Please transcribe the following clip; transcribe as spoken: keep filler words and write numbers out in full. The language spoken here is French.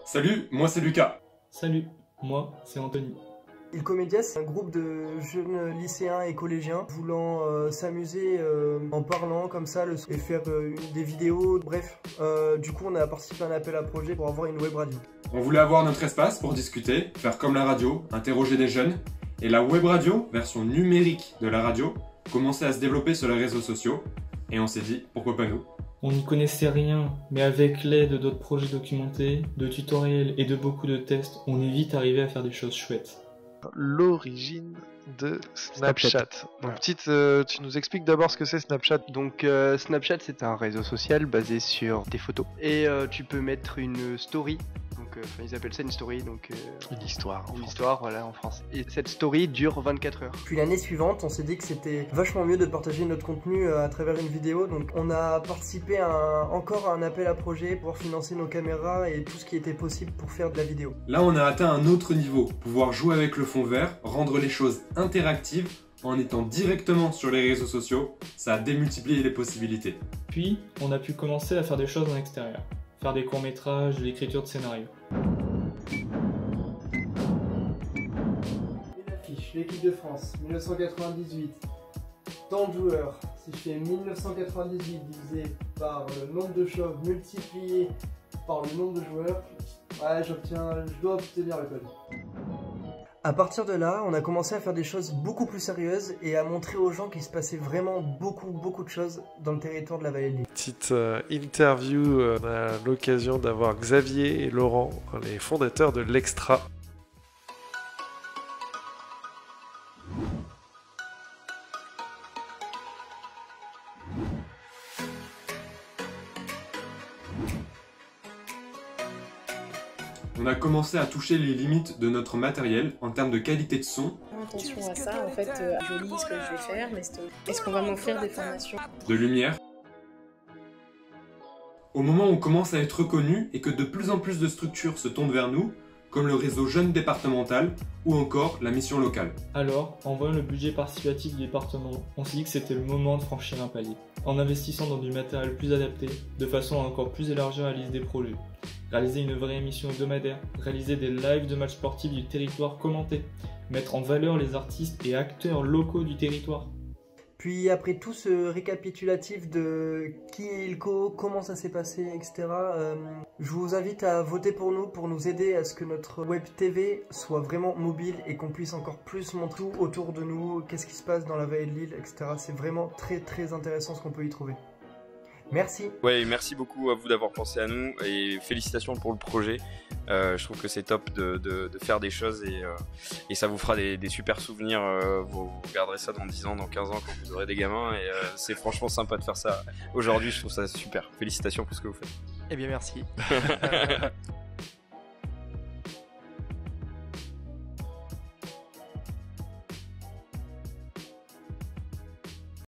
Salut, moi c'est Lucas. Salut, moi c'est Anthony. Il Comédia, c'est un groupe de jeunes lycéens et collégiens voulant euh, s'amuser euh, en parlant comme ça le, et faire euh, des vidéos. Bref, euh, du coup on a participé à un appel à projet pour avoir une web radio. On voulait avoir notre espace pour discuter, faire comme la radio, interroger des jeunes. Et la web radio, version numérique de la radio, commençait à se développer sur les réseaux sociaux. Et on s'est dit, pourquoi pas nous? On n'y connaissait rien, mais avec l'aide d'autres projets documentés, de tutoriels et de beaucoup de tests, on est vite arrivé à faire des choses chouettes. L'origine de Snapchat. Snapchat. Donc, petite, euh, tu nous expliques d'abord ce que c'est Snapchat. Donc euh, Snapchat, c'est un réseau social basé sur des photos et euh, tu peux mettre une story. Donc euh, ils appellent ça une story, donc euh, Une histoire. une histoire, voilà, en français. Et cette story dure vingt-quatre heures. Puis l'année suivante, on s'est dit que c'était vachement mieux de partager notre contenu à travers une vidéo. Donc on a participé à un, encore à un appel à projet pour financer nos caméras et tout ce qui était possible pour faire de la vidéo. Là, on a atteint un autre niveau, pouvoir jouer avec le fond vert, rendre les choses interactives en étant directement sur les réseaux sociaux, ça a démultiplié les possibilités. Puis, on a pu commencer à faire des choses en extérieur, faire des courts-métrages, de l'écriture de scénarios. Une affiche, l'équipe de France, mille neuf cent quatre-vingt-dix-huit. Tant de joueurs, si je fais mille neuf cent quatre-vingt-dix-huit divisé par le nombre de chauves multiplié par le nombre de joueurs, ouais, j'obtiens, je dois obtenir le code. À partir de là, on a commencé à faire des choses beaucoup plus sérieuses et à montrer aux gens qu'il se passait vraiment beaucoup, beaucoup de choses dans le territoire de la vallée de Lille. Petite euh, interview, euh, on a l'occasion d'avoir Xavier et Laurent, les fondateurs de l'Extra. On a commencé à toucher les limites de notre matériel en termes de qualité de son, Attention à ça, en fait, euh, je lis ce que je vais faire, mais est-ce qu'on va m'offrir des formations? de lumière. Au moment où on commence à être reconnu et que de plus en plus de structures se tournent vers nous, comme le réseau Jeunes départemental ou encore la mission locale. Alors, en voyant le budget participatif du département, on s'est dit que c'était le moment de franchir un palier, en investissant dans du matériel plus adapté, de façon à encore plus élargir la liste des projets. Réaliser une vraie émission hebdomadaire, réaliser des lives de matchs sportifs du territoire commentés, mettre en valeur les artistes et acteurs locaux du territoire. Puis après tout ce récapitulatif de qui est Ilco, comment ça s'est passé, et cetera, euh, je vous invite à voter pour nous, pour nous aider à ce que notre web T V soit vraiment mobile et qu'on puisse encore plus montrer tout autour de nous, qu'est-ce qui se passe dans la vallée de Lille, et cetera. C'est vraiment très très intéressant ce qu'on peut y trouver. Merci. Ouais, merci beaucoup à vous d'avoir pensé à nous et félicitations pour le projet. Euh, je trouve que c'est top de, de, de faire des choses et, euh, et ça vous fera des, des super souvenirs. Euh, vous, vous regarderez ça dans dix ans, dans quinze ans quand vous aurez des gamins et euh, c'est franchement sympa de faire ça aujourd'hui. Je trouve ça super. Félicitations pour ce que vous faites. Eh bien merci.